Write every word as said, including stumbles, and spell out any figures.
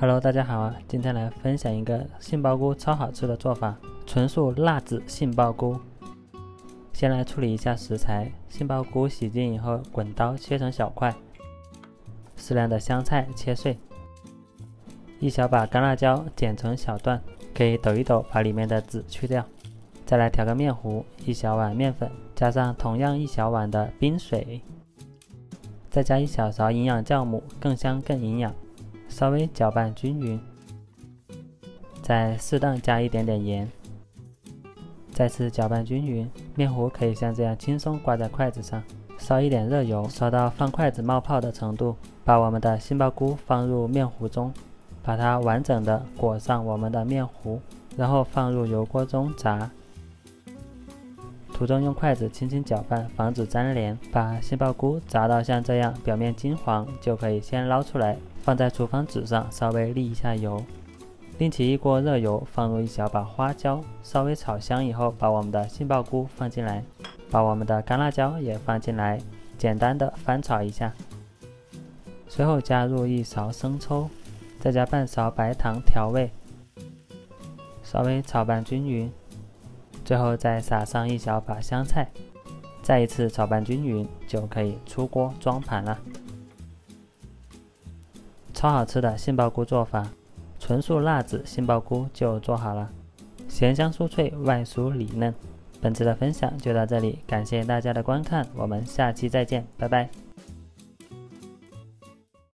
Hello， 大家好啊！今天来分享一个杏鲍菇超好吃的做法——纯素辣子杏鲍菇。先来处理一下食材，杏鲍菇洗净以后，滚刀切成小块。适量的香菜切碎，一小把干辣椒剪成小段，可以抖一抖，把里面的籽去掉。再来调个面糊，一小碗面粉，加上同样一小碗的冰水，再加一小勺营养酵母，更香更营养。稍微搅拌均匀，再适当加一点点盐，再次搅拌均匀。面糊可以像这样轻松挂在筷子上，烧一点热油，烧到放筷子冒泡的程度，把我们的杏鲍菇放入面糊中，把它完整的裹上我们的面糊，然后放入油锅中炸。途中用筷子轻轻搅拌，防止粘连。把杏鲍菇炸到像这样表面金黄，就可以先捞出来，放在厨房纸上稍微沥一下油。另起一锅热油，放入一小把花椒，稍微炒香以后，把我们的杏鲍菇放进来，把我们的干辣椒也放进来，简单的翻炒一下。随后加入一勺生抽，再加半勺白糖调味，稍微炒拌均匀。最后再撒上一小把香菜，再一次炒拌均匀，就可以出锅装盘了。超好吃的杏鲍菇做法，纯素辣子杏鲍菇就做好了，咸香酥脆，外酥里嫩。本次的分享就到这里，感谢大家的观看，我们下期再见，拜拜。